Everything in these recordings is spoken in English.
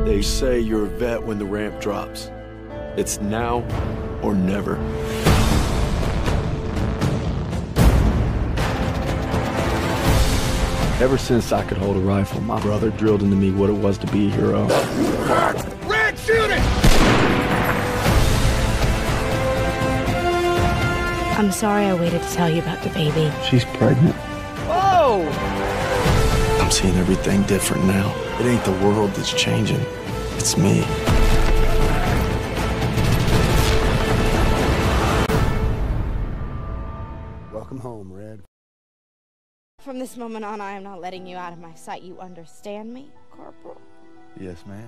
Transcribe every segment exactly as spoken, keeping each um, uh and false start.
They say you're a vet when the ramp drops. It's now or never. Ever since I could hold a rifle, my brother drilled into me what it was to be a hero. Red, shoot it! I'm sorry I waited to tell you about the baby. She's pregnant. Oh! I'm seeing everything different now. It ain't the world that's changing. It's me. Welcome home, Red. From this moment on, I am not letting you out of my sight. You understand me, Corporal? Yes, ma'am.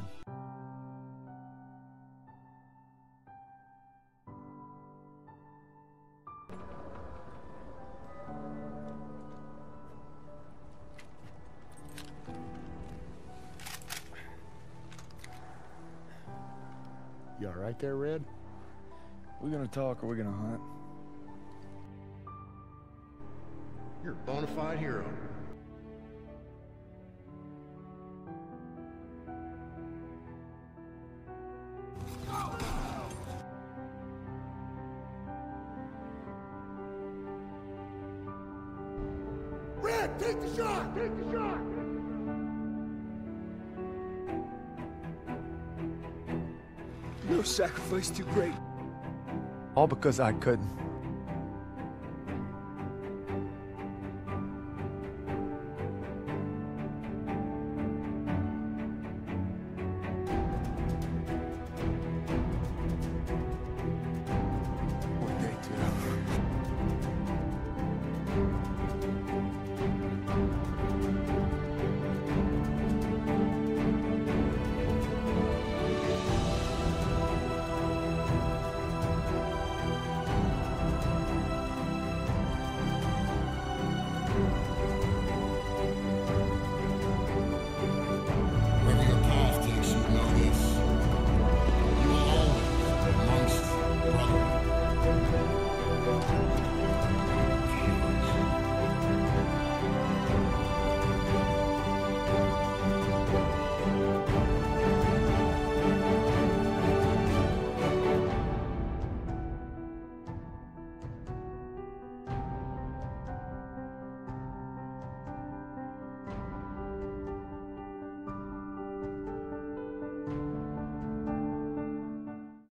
You all right there, Red? We gonna talk or we gonna hunt? You're a bona fide hero. Red, take the shot! Take the shot! No sacrifice too great. All because I couldn't.